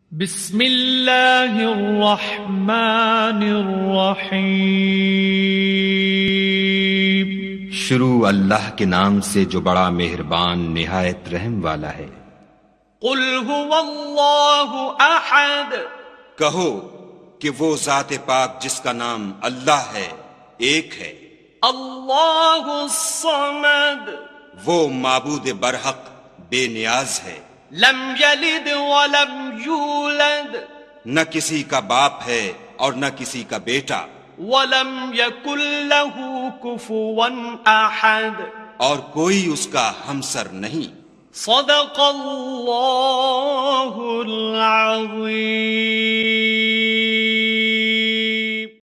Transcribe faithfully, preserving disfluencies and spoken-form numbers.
बिस्मिल्लाहिर्रहमानिर्रहीम। शुरू अल्लाह के नाम से जो बड़ा मेहरबान निहायत रहम वाला है। कुल हुवल्लाहु अहद, कहो कि वो जाते पाक जिसका नाम अल्लाह है एक है। अल्लाहु समद, वो माबूद बरहक बेनियाज है। लम यलिद वलम यूलद, न किसी का बाप है और न किसी का बेटा। वलम यकुल लहू कुफुवन अहद, और कोई उसका हमसर नहीं। सदक़ल्लाहुल अज़ीम।